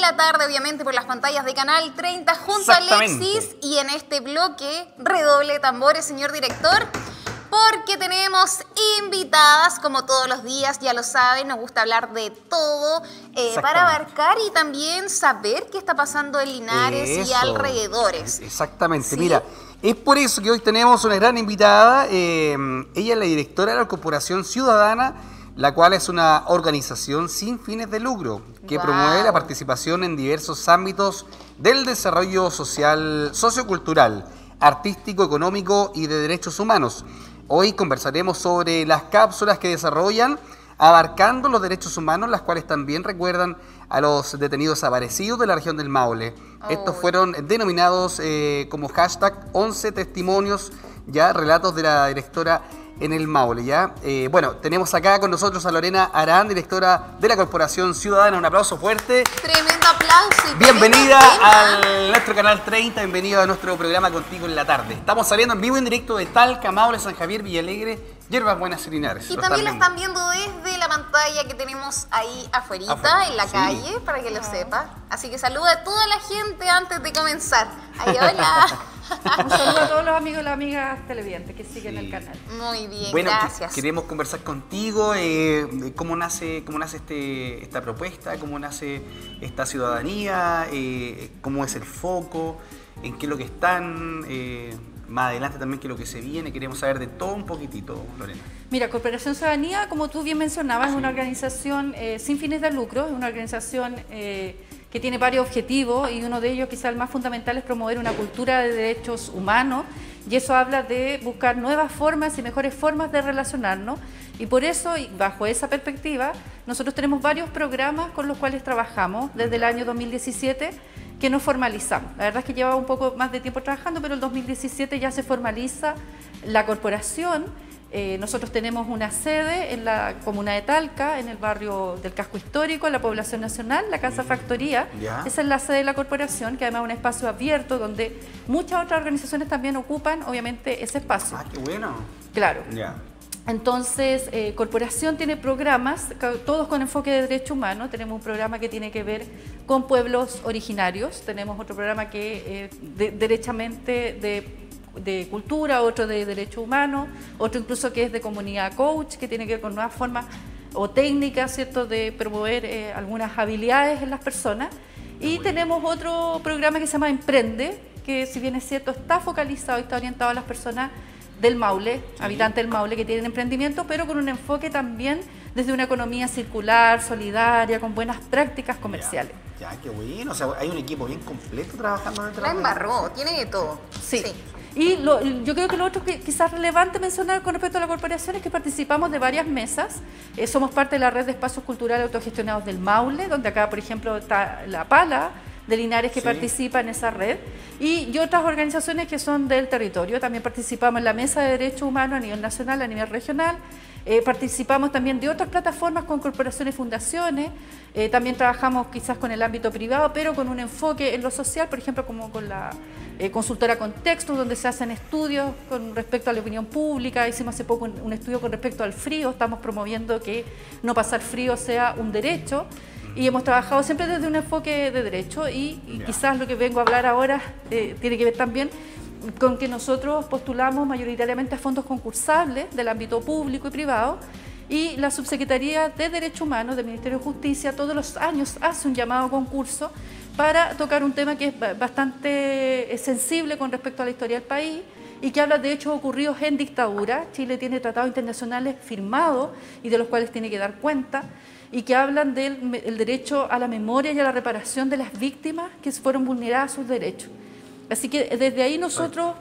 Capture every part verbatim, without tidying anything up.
la tarde, obviamente, por las pantallas de Canal treinta, junto a Alexis. Y en este bloque, redoble de tambores, señor director, porque tenemos invitadas, como todos los días, ya lo saben, nos gusta hablar de todo, eh, para abarcar y también saber qué está pasando en Linares Eso. y alrededores. Exactamente, ¿Sí? Mira, es por eso que hoy tenemos una gran invitada. Eh, ella es la directora de la Corporación Ciudadana, la cual es una organización sin fines de lucro que wow. promueve la participación en diversos ámbitos del desarrollo social, sociocultural, artístico, económico y de derechos humanos. Hoy conversaremos sobre las cápsulas que desarrollan abarcando los derechos humanos, las cuales también recuerdan a los detenidos desaparecidos de la región del Maule. Oh. Estos fueron denominados eh, como hashtag once testimonios, ya relatos de la directora en el Maule, ¿ya? Eh, bueno, tenemos acá con nosotros a Lorena Arán, directora de la Corporación Ciudadana. Un aplauso fuerte. Tremendo aplauso. Y bienvenida a nuestro Canal treinta, bienvenido a nuestro programa Contigo en la Tarde. Estamos saliendo en vivo y en directo de Talca, Maule, San Javier, Villalegre, Hierbas Buenas y Linares. Y lo también están la están viendo desde la pantalla que tenemos ahí afuerita, Afuera. en la sí. calle, para que lo sepa. Así que saluda a toda la gente antes de comenzar. Ay, hola. Un saludo a todos los amigos y las amigas televidentes que siguen sí. el canal. Muy bien, bueno, gracias. Queremos conversar contigo, eh, cómo nace, cómo nace este, esta propuesta, cómo nace esta ciudadanía, eh, cómo es el foco, en qué es lo que están, eh, más adelante también qué es lo que se viene. Queremos saber de todo un poquitito, Lorena. Mira, Corporación Ciudadanía, como tú bien mencionabas, es una organización eh, sin fines de lucro, es una organización eh, que tiene varios objetivos y uno de ellos, quizá el más fundamental, es promover una cultura de derechos humanos, y eso habla de buscar nuevas formas y mejores formas de relacionarnos, y por eso, y bajo esa perspectiva, nosotros tenemos varios programas con los cuales trabajamos desde el año dos mil diecisiete que nos formalizamos. La verdad es que llevaba un poco más de tiempo trabajando, pero el dos mil diecisiete ya se formaliza la corporación. Eh, nosotros tenemos una sede en la comuna de Talca, en el barrio del Casco Histórico, en la población nacional, la Casa Factoría. ¿Ya? Esa es la sede de la corporación, que además es un espacio abierto donde muchas otras organizaciones también ocupan, obviamente, ese espacio. Ah, qué bueno. Claro. Ya. Entonces, eh, Corporación tiene programas, todos con enfoque de derecho humano. Tenemos un programa que tiene que ver con pueblos originarios, tenemos otro programa que eh, de, derechamente de... de cultura, otro de derechos humanos, otro incluso que es de comunidad coach, que tiene que ver con nuevas formas o técnicas, ¿cierto?, de promover eh, algunas habilidades en las personas. Y bueno, tenemos otro programa que se llama Emprende, que si bien es cierto está focalizado y está orientado a las personas del Maule, sí. habitantes del Maule que tienen emprendimiento, pero con un enfoque también desde una economía circular, solidaria, con buenas prácticas comerciales. Ya, ya qué bueno, o sea, hay un equipo bien completo trabajando dentro La de la embarró, tiene de todo. Sí. sí. Y lo, yo creo que lo otro que quizás relevante mencionar con respecto a la corporación es que participamos de varias mesas. Eh, somos parte de la red de espacios culturales autogestionados del Maule, donde acá, por ejemplo, está La Pala de Linares, que sí. participa en esa red, y, y otras organizaciones que son del territorio. También participamos en la Mesa de Derechos Humanos a nivel nacional, a nivel regional. Eh, participamos también de otras plataformas con corporaciones y fundaciones. Eh, también trabajamos quizás con el ámbito privado, pero con un enfoque en lo social, por ejemplo, como con la eh, consultora Contexto, donde se hacen estudios con respecto a la opinión pública. Hicimos hace poco un, un estudio con respecto al frío. Estamos promoviendo que no pasar frío sea un derecho. Y hemos trabajado siempre desde un enfoque de derecho, y, y quizás lo que vengo a hablar ahora eh, tiene que ver también con que nosotros postulamos mayoritariamente a fondos concursables del ámbito público y privado, y la Subsecretaría de Derechos Humanos del Ministerio de Justicia todos los años hace un llamado a concurso para tocar un tema que es bastante sensible con respecto a la historia del país y que habla de hechos ocurridos en dictadura. Chile tiene tratados internacionales firmados y de los cuales tiene que dar cuenta, y que hablan del el derecho a la memoria y a la reparación de las víctimas que fueron vulneradas sus derechos. Así que desde ahí nosotros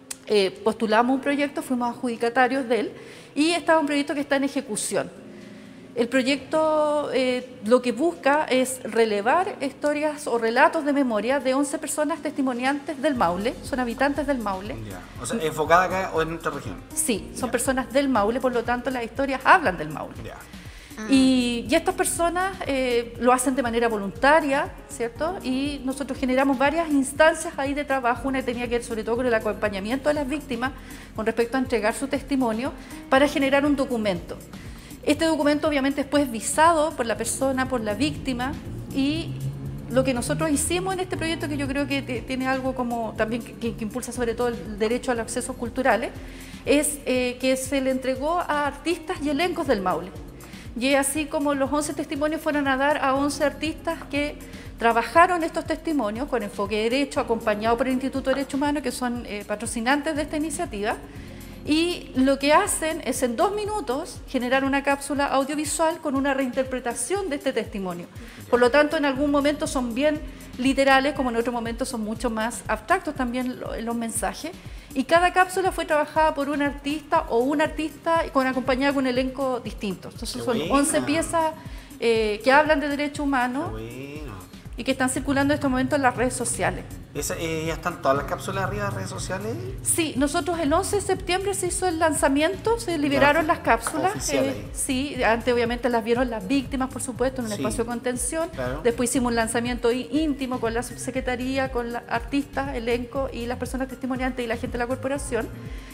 eh, postulamos un proyecto, fuimos adjudicatarios de él, y este es un proyecto que está en ejecución. El proyecto eh, lo que busca es relevar historias o relatos de memoria de once personas testimoniantes del Maule, son habitantes del Maule. Ya. O sea, ¿enfocada acá o en nuestra región? Sí, son ya. personas del Maule, por lo tanto las historias hablan del Maule. Ya. Y, y estas personas eh, lo hacen de manera voluntaria, ¿cierto? Y nosotros generamos varias instancias ahí de trabajo. Una tenía que ver sobre todo con el acompañamiento de las víctimas con respecto a entregar su testimonio para generar un documento. Este documento obviamente después es visado por la persona, por la víctima, y lo que nosotros hicimos en este proyecto, que yo creo que te, tiene algo como también que, que impulsa sobre todo el derecho al acceso culturales, es eh, que se le entregó a artistas y elencos del Maule. Y así como los once testimonios fueron a dar a once artistas que trabajaron estos testimonios con enfoque de derecho, acompañado por el Instituto de Derechos Humanos, que son eh, patrocinantes de esta iniciativa. Y lo que hacen es en dos minutos generar una cápsula audiovisual con una reinterpretación de este testimonio. Por lo tanto, en algún momento son bien literales, como en otro momento son mucho más abstractos también los mensajes. Y cada cápsula fue trabajada por un artista o un artista con, acompañada con un elenco distinto. Entonces son once piezas eh, que hablan de derechos humanos y que están circulando en este momento en las redes sociales. ¿Esa, eh, ¿Ya están todas las cápsulas arriba de las redes sociales? Sí, nosotros el once de septiembre se hizo el lanzamiento, se liberaron ya, las cápsulas. Eh, sí, antes obviamente las vieron las víctimas, por supuesto, en un sí, espacio de contención. Claro. Después hicimos un lanzamiento íntimo con la subsecretaría, con los artistas, elenco y las personas testimoniantes y la gente de la corporación.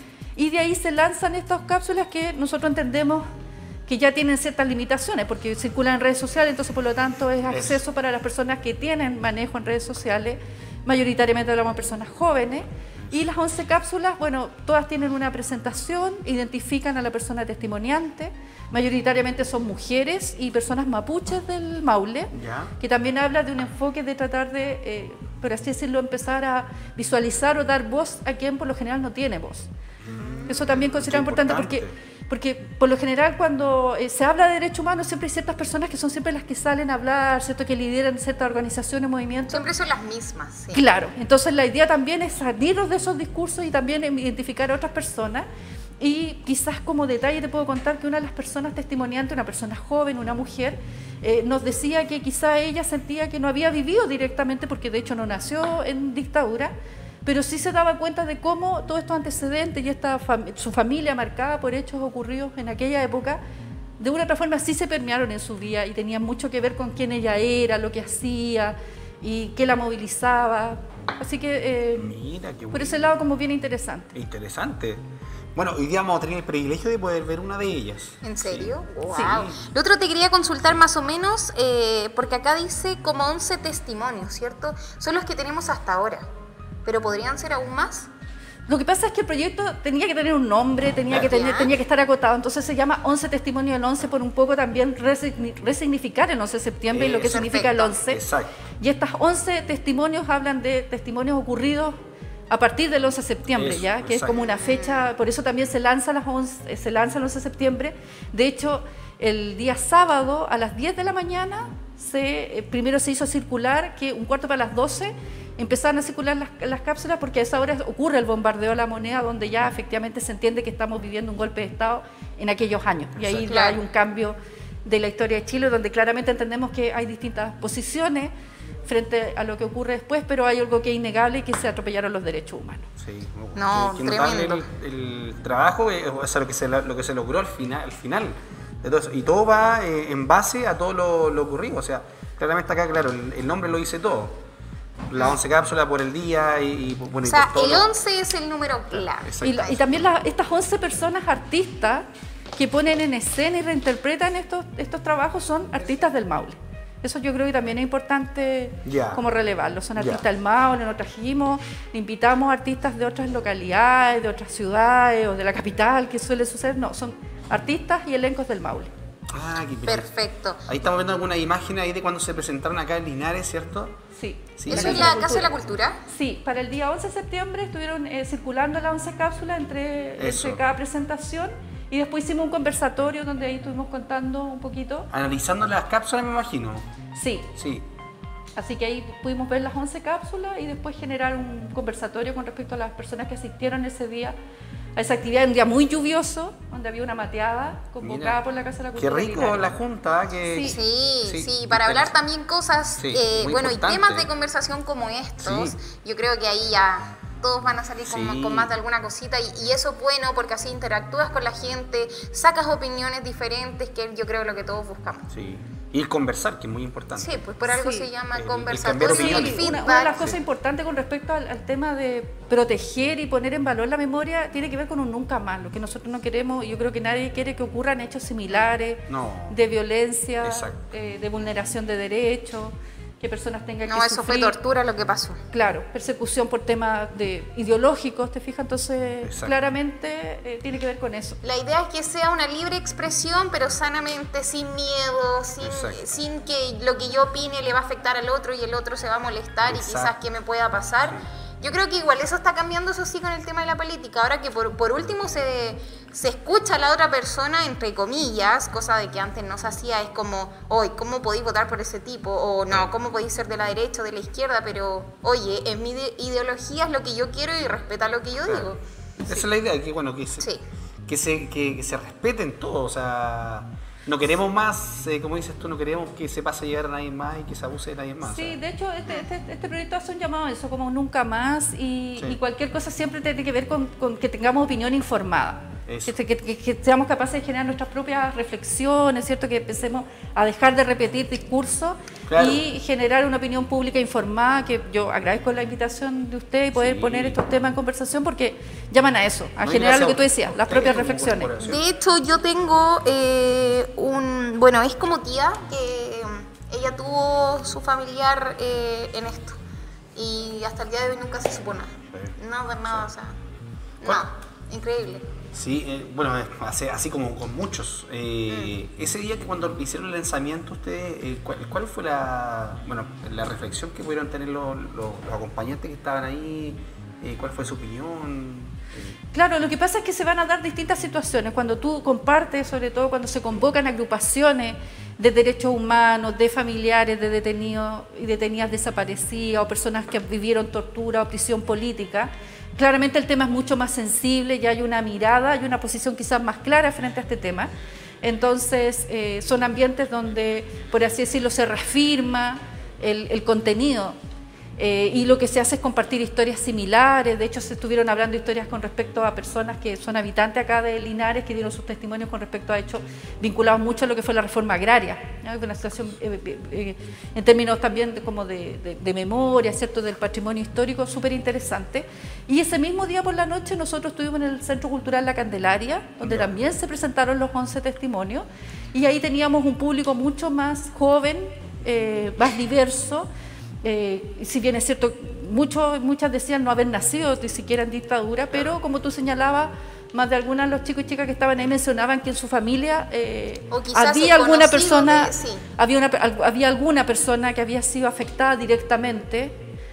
Y de ahí se lanzan estas cápsulas que nosotros entendemos que ya tienen ciertas limitaciones porque circulan en redes sociales, entonces por lo tanto es acceso es. para las personas que tienen manejo en redes sociales, mayoritariamente hablamos de personas jóvenes, y las once cápsulas, bueno, todas tienen una presentación, identifican a la persona testimoniante, mayoritariamente son mujeres y personas mapuches del Maule, ¿ya? Que también habla de un enfoque de tratar de, eh, por así decirlo, empezar a visualizar o dar voz a quien por lo general no tiene voz. Mm, Eso también considero importante, importante porque... Porque por lo general cuando eh, se habla de derechos humanos siempre hay ciertas personas que son siempre las que salen a hablar, ¿cierto? Que lideran ciertas organizaciones, movimientos. Siempre son las mismas. Sí. Claro, entonces la idea también es salirnos de esos discursos y también identificar a otras personas. Y quizás como detalle te puedo contar que una de las personas testimoniantes, una persona joven, una mujer, eh, nos decía que quizá ella sentía que no había vivido directamente, porque de hecho no nació en dictadura, pero sí se daba cuenta de cómo todos estos antecedentes y esta fam su familia marcada por hechos ocurridos en aquella época, de una u otra forma sí se permearon en su vida y tenían mucho que ver con quién ella era, lo que hacía y qué la movilizaba. Así que eh, Mira, qué por ese lado como bien interesante. Interesante. Bueno, hoy día vamos a tener el privilegio de poder ver una de ellas. ¿En serio? Sí. Wow. Sí. Lo otro te quería consultar más o menos, eh, porque acá dice como once testimonios, ¿cierto? Son los que tenemos hasta ahora. ¿Pero podrían ser aún más? Lo que pasa es que el proyecto tenía que tener un nombre, tenía que, tener, tenía que estar acotado, entonces se llama once testimonios del once por un poco también resignificar el once de septiembre eh, y lo que perfecto. significa el once. Exacto. Y estas once testimonios hablan de testimonios ocurridos a partir del once de septiembre, eso, ya, que exacto. es como una fecha, por eso también se lanza, las once, se lanza el once de septiembre. De hecho, el día sábado a las diez de la mañana, se, eh, primero se hizo circular que un cuarto para las doce empezaron a circular las, las cápsulas porque a esa hora ocurre el bombardeo a la moneda donde ya efectivamente se entiende que estamos viviendo un golpe de Estado en aquellos años. Y ahí ya hay un cambio de la historia de Chile donde claramente entendemos que hay distintas posiciones frente a lo que ocurre después, pero hay algo que es innegable y que se atropellaron los derechos humanos. Sí, no, no tremendo. El, el trabajo, o sea, lo que se, lo que se logró al final, al final de todo eso. Y todo va eh, en base a todo lo, lo ocurrido. O sea, claramente acá, claro, el, el nombre lo dice todo. Las once cápsulas por el día y, y bueno, o sea, y por todo el once es el número clave. Y, y también la, estas once personas artistas que ponen en escena y reinterpretan estos, estos trabajos son artistas del Maule. Eso yo creo que también es importante yeah. como relevarlo. Son artistas yeah. del Maule, nos trajimos, invitamos artistas de otras localidades, de otras ciudades o de la capital, que suele suceder. No, son artistas y elencos del Maule. Ah, qué perfecto. Ahí estamos viendo algunas imágenes ahí de cuando se presentaron acá en Linares, ¿cierto? Sí. sí ¿Eso es la Casa de la Cultura? Sí, para el día once de septiembre estuvieron eh, circulando las once cápsulas entre, entre cada presentación y después hicimos un conversatorio donde ahí estuvimos contando un poquito. Analizando las cápsulas, me imagino. Sí. Sí. Así que ahí pudimos ver las once cápsulas y después generar un conversatorio con respecto a las personas que asistieron ese día a esa actividad, un día muy lluvioso, donde había una mateada convocada Mira, por la Casa de la Cultura. Qué rico la junta. Que... Sí, sí, sí, sí, para hablar también cosas, sí, eh, bueno, importante. Y temas de conversación como estos, sí. yo creo que ahí ya todos van a salir con, sí. con más de alguna cosita y, y eso es bueno porque así interactúas con la gente, sacas opiniones diferentes, que yo creo lo que todos buscamos. Sí. Y el conversar, que es muy importante. Sí, pues por algo sí. se llama el, conversatorio el y el feedback. Una, una de las cosas sí. importantes con respecto al, al tema de proteger y poner en valor la memoria tiene que ver con un nunca más. Lo que nosotros no queremos, y yo creo que nadie quiere que ocurran hechos similares no. de violencia, eh, de vulneración de derechos, que personas tengan no, que eso sufrir. fue tortura lo que pasó. Claro, persecución por temas de ideológicos, ¿te fijas? Entonces, Exacto. claramente eh, tiene que ver con eso. La idea es que sea una libre expresión, pero sanamente, sin miedo, sin, sin que lo que yo opine le va a afectar al otro y el otro se va a molestar. Exacto. Y quizás qué me pueda pasar. Sí. Yo creo que igual eso está cambiando, eso sí, con el tema de la política. Ahora que por, por último se, se escucha a la otra persona, entre comillas, cosa de que antes no se hacía, es como, oye, ¿cómo podéis votar por ese tipo? O no, ¿cómo podéis ser de la derecha o de la izquierda? Pero, oye, en mi ideología es lo que yo quiero y respeta lo que yo claro. digo. Esa sí. es la idea, que bueno, que se, sí. que se, que, que se respeten todos, o sea... No queremos más, eh, como dices tú, no queremos que se pase a llegar a nadie más y que se abuse de nadie más. Sí, ¿sabes? De hecho, este, este, este proyecto hace un llamado a eso, como nunca más, y, sí. y cualquier cosa siempre tiene que ver con, con que tengamos opinión informada. Que, que, que, que seamos capaces de generar nuestras propias reflexiones, ¿cierto? Que empecemos a dejar de repetir discursos claro. y generar una opinión pública informada, que yo agradezco la invitación de usted y poder sí. poner estos temas en conversación porque llaman a eso, a no generar lo que tú decías, las propias reflexiones. De hecho, yo tengo eh, un, bueno, es como tía, que ella tuvo su familiar eh, en esto y hasta el día de hoy nunca se supo nada, sí. nada, nada, sí. o sea, no, increíble. Sí, eh, bueno, así, así como con muchos. Eh, mm. Ese día que cuando hicieron el lanzamiento, ustedes, eh, ¿cuál, ¿cuál fue la, bueno, la reflexión que pudieron tener los, los, los acompañantes que estaban ahí? Eh, ¿Cuál fue su opinión? Eh, Claro, lo que pasa es que se van a dar distintas situaciones. Cuando tú compartes, sobre todo cuando se convocan agrupaciones de derechos humanos, de familiares de detenidos y detenidas desaparecidas o personas que vivieron tortura o prisión política, claramente el tema es mucho más sensible y hay una mirada, hay una posición quizás más clara frente a este tema. Entonces, eh, son ambientes donde, por así decirlo, se reafirma el, el contenido. Eh, y lo que se hace es compartir historias similares. De hecho, se estuvieron hablando historias con respecto a personas que son habitantes acá de Linares, que dieron sus testimonios con respecto a hechos vinculados mucho a lo que fue la reforma agraria, ¿no? Una situación eh, eh, en términos también de, como de, de, de memoria, ¿cierto?, del patrimonio histórico, súper interesante. Y ese mismo día por la noche nosotros estuvimos en el Centro Cultural La Candelaria, donde yeah. también se presentaron los once testimonios, y ahí teníamos un público mucho más joven, eh, más diverso. Eh, si bien es cierto, muchos, muchas decían no haber nacido ni siquiera en dictadura, pero como tú señalabas, más de algunas de los chicos y chicas que estaban ahí mencionaban que en su familia eh, había alguna persona, de, sí. había, una, había alguna persona que había sido afectada directamente.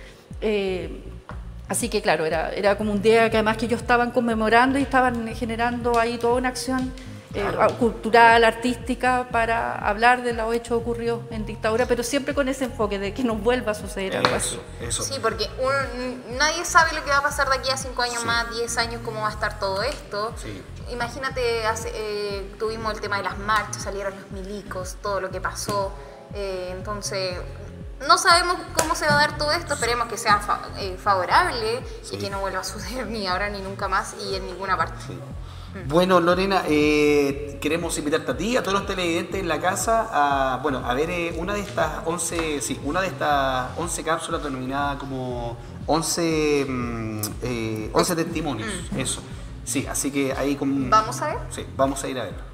Eh, así que claro, era, era como un día que además que ellos estaban conmemorando y estaban generando ahí toda una acción Eh, cultural, artística, para hablar de los hechos ocurridos en dictadura, pero siempre con ese enfoque de que no vuelva a suceder algo así. Eso. Sí, porque un, nadie sabe lo que va a pasar de aquí a cinco años sí. más, diez años, cómo va a estar todo esto. Sí. Imagínate, hace, eh, tuvimos el tema de las marchas, salieron los milicos, todo lo que pasó, eh, entonces... No sabemos cómo se va a dar todo esto, esperemos que sea fa eh, favorable sí. y que no vuelva a suceder ni ahora ni nunca más y en ninguna parte. Sí. Bueno, Lorena, eh, queremos invitarte a ti, a todos los televidentes en la casa, a, bueno, a ver eh, una de estas once, sí, una de estas once cápsulas denominada como once, mm, eh, once testimonios, mm. eso. Sí, así que ahí con... ¿Vamos a ver? Sí, vamos a ir a ver.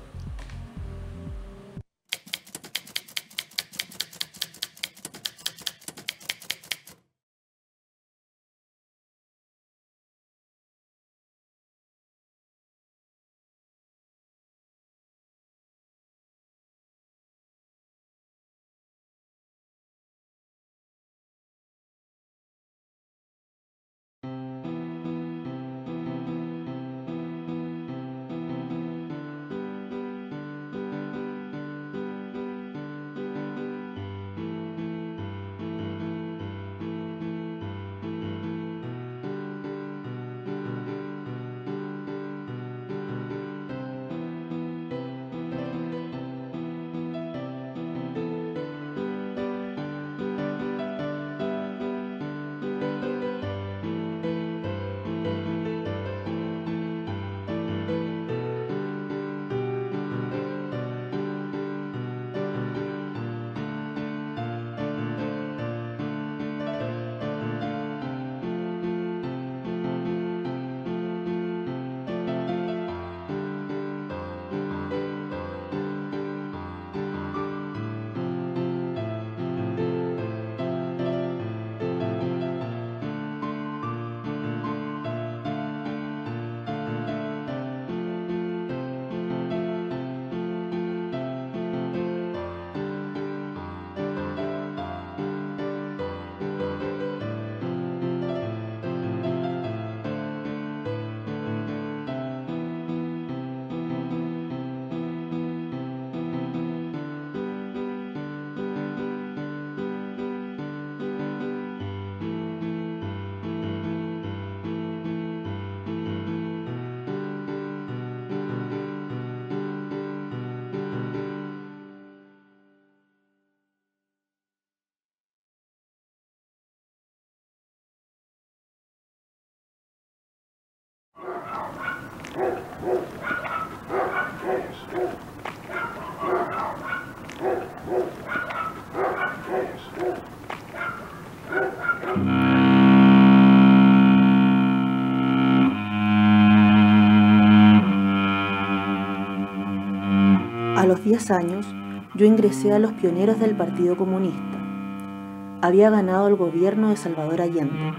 A los diez años, yo ingresé a los pioneros del Partido Comunista. Había ganado el gobierno de Salvador Allende.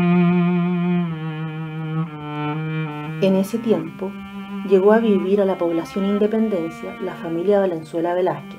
En ese tiempo, llegó a vivir a la población Independencia la familia Valenzuela Velázquez.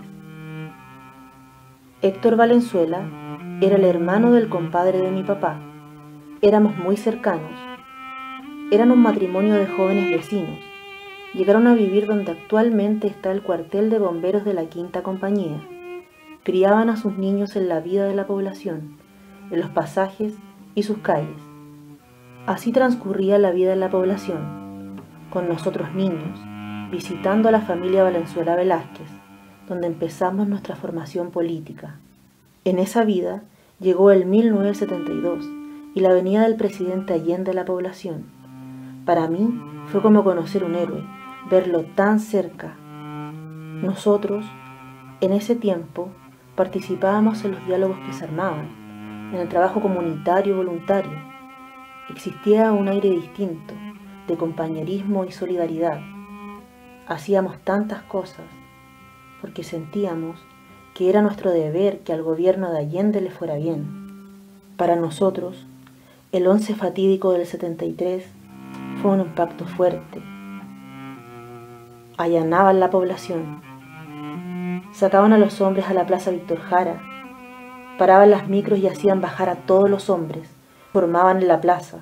Héctor Valenzuela era el hermano del compadre de mi papá. Éramos muy cercanos. Eran un matrimonio de jóvenes vecinos. Llegaron a vivir donde actualmente está el cuartel de bomberos de la Quinta Compañía. Criaban a sus niños en la vida de la población, en los pasajes y sus calles. Así transcurría la vida en la población, con nosotros niños, visitando a la familia Valenzuela Velázquez, donde empezamos nuestra formación política. En esa vida llegó el mil novecientos setenta y dos y la venida del presidente Allende a la población. Para mí fue como conocer un héroe, verlo tan cerca. Nosotros, en ese tiempo, participábamos en los diálogos que se armaban, en el trabajo comunitario voluntario. Existía un aire distinto, de compañerismo y solidaridad. Hacíamos tantas cosas, porque sentíamos que era nuestro deber que al gobierno de Allende le fuera bien. Para nosotros, el once fatídico del setenta y tres fue un impacto fuerte. Allanaban la población, sacaban a los hombres a la Plaza Víctor Jara, paraban las micros y hacían bajar a todos los hombres, formaban en la plaza.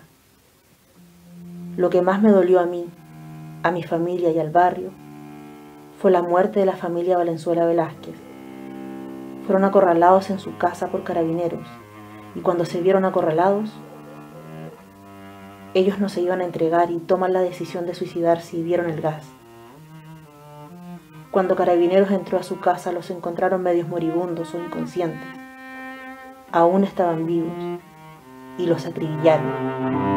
Lo que más me dolió a mí, a mi familia y al barrio, fue la muerte de la familia Valenzuela Velázquez. Fueron acorralados en su casa por carabineros, y cuando se vieron acorralados, ellos no se iban a entregar y toman la decisión de suicidarse y vieron el gas. Cuando Carabineros entró a su casa, los encontraron medios moribundos o inconscientes. Aún estaban vivos y los acribillaron.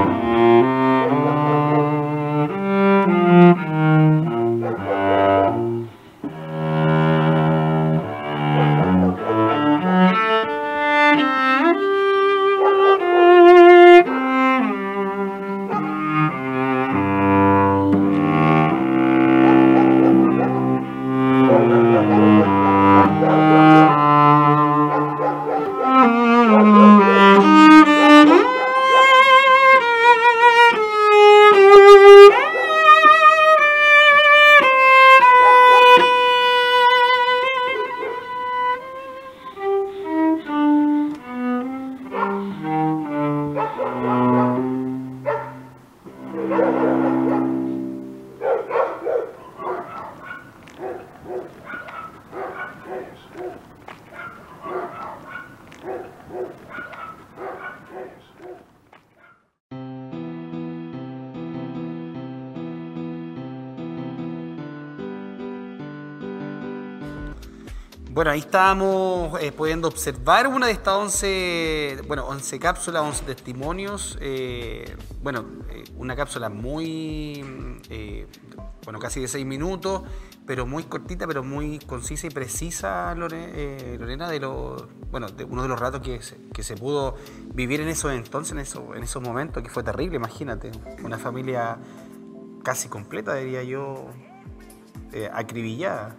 Bueno, ahí estábamos eh, pudiendo observar una de estas once, bueno, once cápsulas, once testimonios. Eh, bueno, eh, una cápsula muy, eh, bueno, casi de seis minutos, pero muy cortita, pero muy concisa y precisa, Lore, eh, Lorena, de lo, bueno, de uno de los ratos que se, que se pudo vivir en esos entonces, en esos, en esos momentos, que fue terrible, imagínate, una familia casi completa, diría yo, eh, acribillada.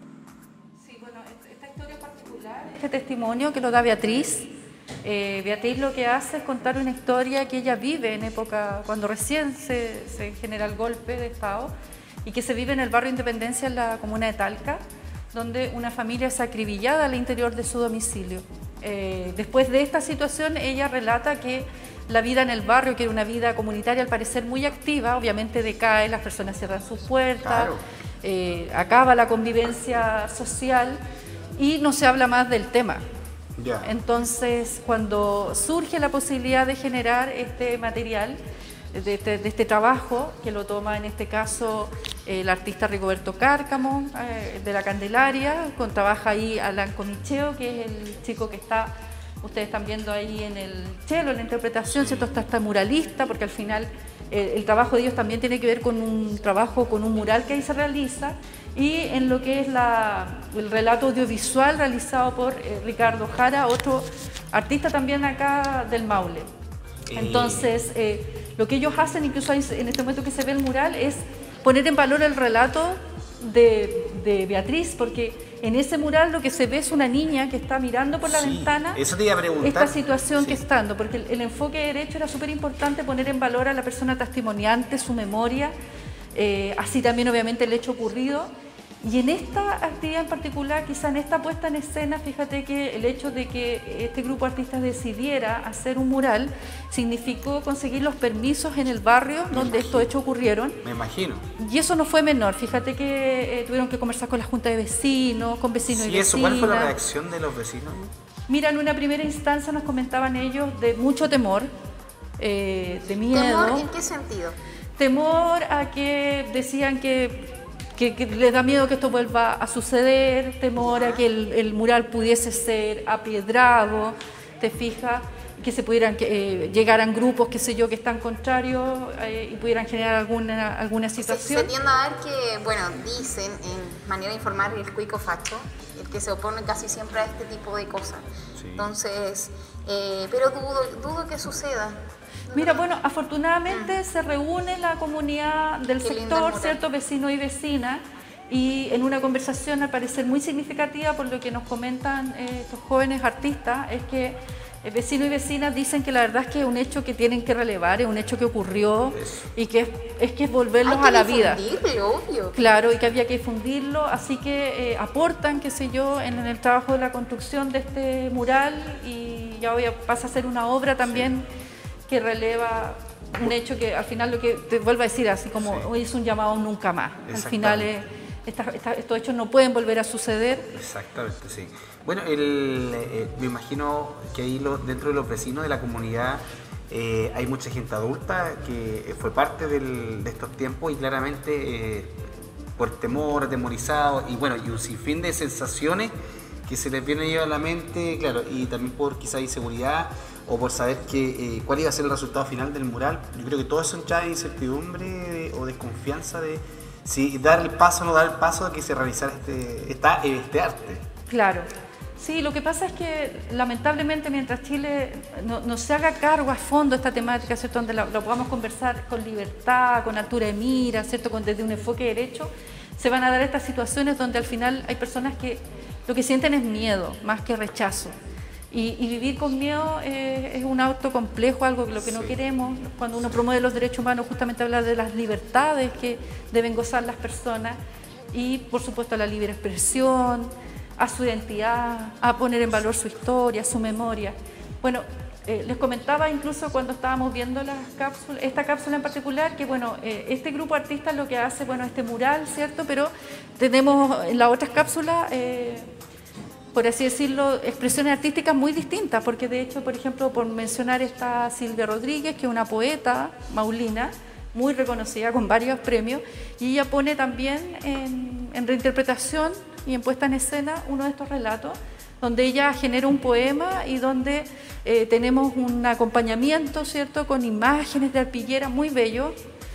Este testimonio que lo da Beatriz, eh, Beatriz lo que hace es contar una historia que ella vive en época, cuando recién se, se genera el golpe de Estado y que se vive en el barrio Independencia, en la comuna de Talca, donde una familia es acribillada al interior de su domicilio. Eh, después de esta situación, ella relata que la vida en el barrio, que era una vida comunitaria al parecer muy activa, obviamente decae, las personas cierran sus puertas, claro. eh, acaba la convivencia social, y no se habla más del tema. Yeah. Entonces, cuando surge la posibilidad de generar este material, de este, de este trabajo, que lo toma en este caso el artista Rigoberto Cárcamo, eh, de la Candelaria, con trabaja ahí Alan Comicheo, que es el chico que está Ustedes están viendo ahí en el cello, en la interpretación, ¿cierto? Está esta muralista, porque al final eh, el trabajo de ellos también tiene que ver con un trabajo, con un mural que ahí se realiza, y en lo que es la, el relato audiovisual realizado por eh, Ricardo Jara, otro artista también acá del Maule. Entonces, eh, lo que ellos hacen, incluso ahí en este momento que se ve el mural, es poner en valor el relato de, de Beatriz, porque en ese mural lo que se ve es una niña que está mirando por la sí, ventana eso te iba a preguntar. esta situación sí. que está dando, porque el, el enfoque derecho era súper importante poner en valor a la persona testimoniante, su memoria, eh, así también obviamente el hecho ocurrido. Y en esta actividad en particular, quizá en esta puesta en escena, fíjate que el hecho de que este grupo de artistas decidiera hacer un mural significó conseguir los permisos en el barrio Me donde imagino. estos hechos ocurrieron. Me imagino. Y eso no fue menor, fíjate que eh, tuvieron que conversar con la Junta de Vecinos, con vecinos Sí, y vecinas. eso, ¿cuál fue la reacción de los vecinos? Mira, en una primera instancia nos comentaban ellos de mucho temor, eh, de miedo. ¿Temor en qué sentido? Temor a que decían que, que, que les da miedo que esto vuelva a suceder, temor a que el, el mural pudiese ser apiedrado, ¿te fijas? Que se pudieran, que eh, llegaran grupos, qué sé yo, que están contrarios eh, y pudieran generar alguna, alguna situación. Se, se tiende a ver que, bueno, dicen en manera de informar el cuico facho, el que se opone casi siempre a este tipo de cosas. Sí. Entonces, eh, pero dudo, dudo que suceda. Mira, bueno, afortunadamente se reúne la comunidad del Qué lindo sector, mural. ¿cierto? Vecinos y vecinas, y en una conversación al parecer muy significativa por lo que nos comentan eh, estos jóvenes artistas, es que eh, vecinos y vecinas dicen que la verdad es que es un hecho que tienen que relevar, es un hecho que ocurrió Eso. y que es, es que es volverlos Hay que a la vida. difundirlo, obvio. Claro, y que había que difundirlo, así que eh, aportan, qué sé yo, en, en el trabajo de la construcción de este mural, y ya hoy pasa a ser una obra también que releva un hecho que al final lo que te vuelvo a decir, así como Sí. hoy es un llamado nunca más. Al Exactamente. final eh, esta- esta- estos hechos no pueden volver a suceder. Exactamente, sí. Bueno, el, eh, me imagino que ahí lo- dentro de los vecinos de la comunidad eh, hay mucha gente adulta que fue parte del- de estos tiempos y claramente eh, por temor, atemorizado y bueno, y un sinfín de sensaciones que se les viene a la mente, claro, y también por quizá inseguridad o por saber que, eh, cuál iba a ser el resultado final del mural. Yo creo que todo eso entra en incertidumbre de- o desconfianza de si dar el paso o no dar el paso de que se realizara este, esta, este arte. Claro. Sí, lo que pasa es que lamentablemente mientras Chile no, no se haga cargo a fondo de esta temática, ¿cierto? Donde la- lo podamos conversar con libertad, con altura de mira, ¿cierto? Con, desde un enfoque derecho, se van a dar estas situaciones donde al final hay personas que lo que sienten es miedo más que rechazo. Y, y vivir con miedo eh, es un acto complejo, algo que lo que no Sí. queremos. Cuando uno promueve los derechos humanos, justamente habla de las libertades que deben gozar las personas y, por supuesto, a la libre expresión, a su identidad, a poner en valor su historia, su memoria. Bueno, eh, les comentaba incluso cuando estábamos viendo las cápsulas, esta cápsula en particular, que bueno, eh, este grupo de artistas lo que hace, bueno, este mural, ¿cierto? Pero tenemos en las otras cápsulas, eh, por así decirlo, expresiones artísticas muy distintas, porque de hecho, por ejemplo, por mencionar está Silvia Rodríguez, que es una poeta maulina, muy reconocida con varios premios, y ella pone también en, en reinterpretación y en puesta en escena uno de estos relatos, donde ella genera un poema y donde eh, tenemos un acompañamiento, ¿cierto?, con imágenes de arpillera muy bello.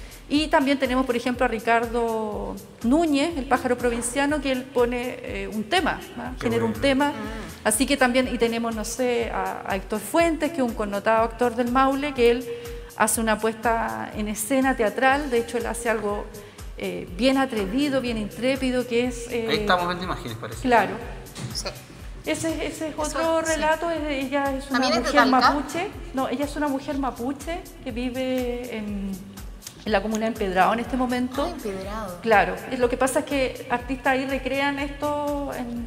Y también tenemos, por ejemplo, a Ricardo Núñez, el pájaro provinciano, que él pone eh, un tema, ¿no? Genera bueno. un tema. Así que también, y tenemos, no sé, a, a Héctor Fuentes, que es un connotado actor del Maule, que él hace una puesta en escena teatral. De hecho, él hace algo eh, bien atrevido, bien intrépido, que es... eh, Ahí estamos viendo imágenes, parece. Claro. Sí. Ese, ese es otro Eso, sí. relato, es de- ella es una ¿También es de mujer Talca? mapuche. No, ella es una mujer mapuche que vive en, en la comuna de Empedrado en este momento. Ay, empedrado. Claro, eh, lo que pasa es que artistas ahí recrean esto, en-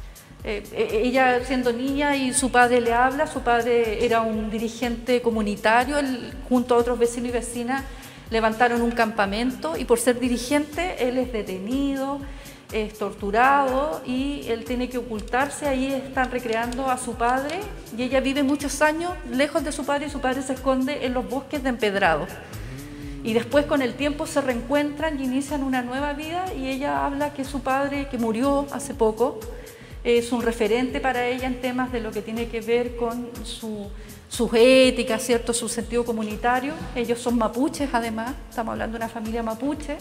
eh, eh, ella siendo niña y su padre le habla, su padre era un dirigente comunitario, él, junto a otros vecinos y vecinas levantaron un campamento y por ser dirigente él es detenido, es torturado y él tiene que ocultarse, ahí están recreando a su padre y ella vive muchos años lejos de su padre y su padre se esconde en los bosques de Empedrado. Y después con el tiempo se reencuentran y inician una nueva vida y ella habla que su padre, que murió hace poco, es un referente para ella en temas de lo que tiene que ver con su, sus éticas, ¿cierto? Su sentido comunitario. Ellos son mapuches además, estamos hablando de una familia mapuche.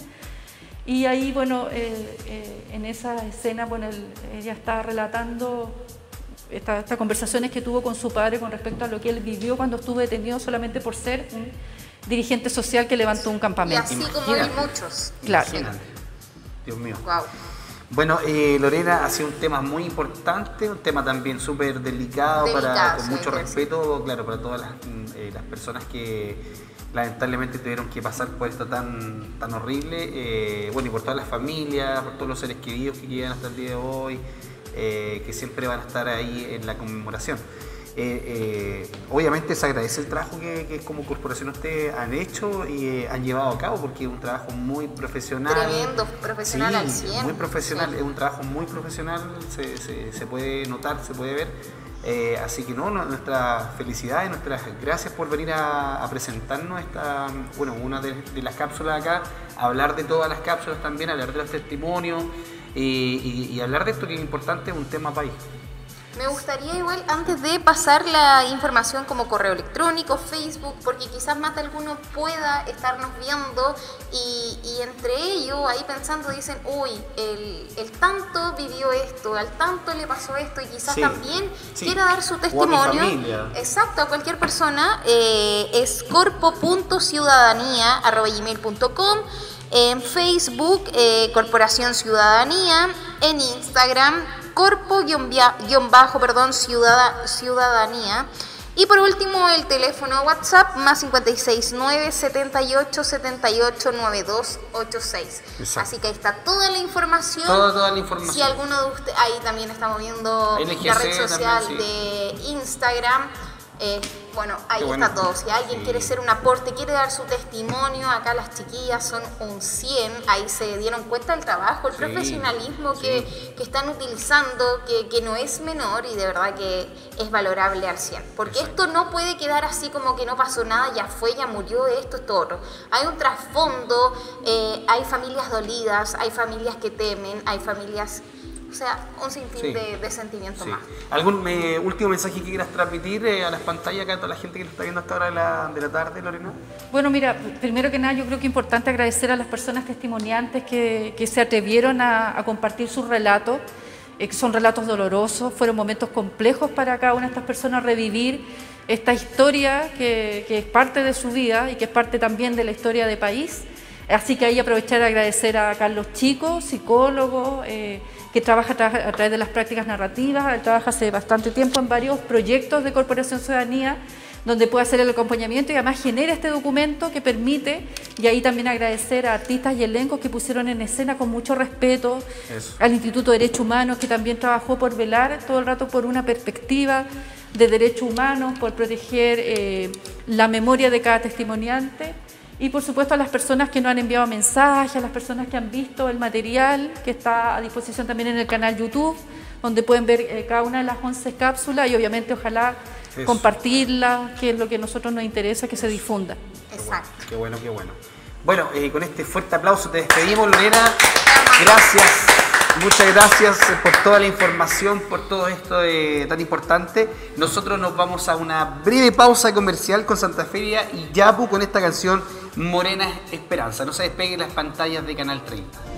Y ahí, bueno, eh, eh, en esa escena, bueno, el, ella está relatando estas esta conversaciones que tuvo con su padre con respecto a lo que él vivió cuando estuvo detenido solamente por ser un dirigente social que levantó un campamento. Y así como hay muchos. Claro. Imagínate. Dios mío. Wow. Bueno, eh, Lorena, ha sido un tema muy importante, un tema también súper delicado, Delicado, para, con sí, mucho sí. respeto, claro, para todas las, eh, las personas que lamentablemente tuvieron que pasar por esto tan, tan horrible, eh, bueno, y por todas las familias, por todos los seres queridos que llegan hasta el día de hoy, eh, que siempre van a estar ahí en la conmemoración. Eh, eh, obviamente se agradece el trabajo que, que como corporación ustedes han hecho y eh, han llevado a cabo, porque es un trabajo muy profesional. Tremendo, profesional Sí, al cien. muy profesional, Sí. es un trabajo muy profesional, se, se, se puede notar, se puede ver. Eh, así que no, no, nuestra felicidad y nuestras gracias por venir a, a presentarnos esta, bueno, una de, de las cápsulas acá, hablar de todas las cápsulas también, hablar de los testimonios eh, y, y hablar de esto que es importante, un tema país. Me gustaría igual, antes de pasar la información como correo electrónico, Facebook, porque quizás más de alguno pueda estarnos viendo y, y entre ellos ahí pensando dicen, uy, el, el tanto vivió esto, al tanto le pasó esto y quizás Sí, también sí. quiera dar su O a mi testimonio. familia. Exacto, a cualquier persona. Eh, es corpo punto ciudadanía arroba gmail punto com. En Facebook, eh, Corporación Ciudadanía. En Instagram, corpo guión bajo, perdón, ciudad, ciudadanía. Y por último, el teléfono WhatsApp, más cincuenta y seis, nueve, setenta y ocho, setenta y ocho, noventa y dos ochenta y seis. Exacto. Así que ahí está toda la información. Toda, toda la información. Si alguno de ustedes, ahí también estamos viendo L G C la red social también, sí. de Instagram. Eh, bueno, ahí Qué está bueno. todo. Si alguien Sí. quiere hacer un aporte, quiere dar su testimonio, acá las chiquillas son un cien, ahí se dieron cuenta del trabajo, el Sí, profesionalismo sí. que, que están utilizando, que, que no es menor y de verdad que es valorable al cien. Porque Exacto. esto no puede quedar así como que no pasó nada, ya fue, ya murió, esto, esto, otro. Hay un trasfondo, eh, hay familias dolidas, hay familias que temen, hay familias... O sea, un sinfín Sí. de, de sentimientos Sí. más. ¿Algún eh, último mensaje que quieras transmitir eh, a las pantallas acá a toda la gente que lo está viendo hasta ahora de la, de la tarde, Lorena? Bueno, mira, primero que nada yo creo que es importante agradecer a las personas testimoniantes que, que se atrevieron a, a compartir sus relatos. Eh, son relatos dolorosos, fueron momentos complejos para cada una de estas personas revivir esta historia que, que es parte de su vida y que es parte también de la historia del país. Así que ahí aprovechar a agradecer a Carlos Chico, psicólogo, eh, que trabaja a, tra a través de las prácticas narrativas. Él trabaja hace bastante tiempo en varios proyectos de Corporación Ciudadanía, donde puede hacer el acompañamiento y además genera este documento que permite, y ahí también agradecer a artistas y elencos que pusieron en escena con mucho respeto, Eso. al Instituto de Derechos Humanos, que también trabajó por velar todo el rato por una perspectiva de derechos humanos, por proteger eh, la memoria de cada testimoniante. Y por supuesto a las personas que nos han enviado mensajes, a las personas que han visto el material que está a disposición también en el canal YouTube, donde pueden ver eh, cada una de las once cápsulas y obviamente ojalá Eso. compartirlas, que es lo que a nosotros nos interesa que se difunda. Exacto. Qué bueno, qué bueno. Bueno, eh, con este fuerte aplauso te despedimos, Lorena. Gracias, muchas gracias por toda la información, por todo esto eh, tan importante. Nosotros nos vamos a una breve pausa comercial con Santa Feria y Yapu con esta canción Morena Esperanza. No se despeguen las pantallas de Canal treinta.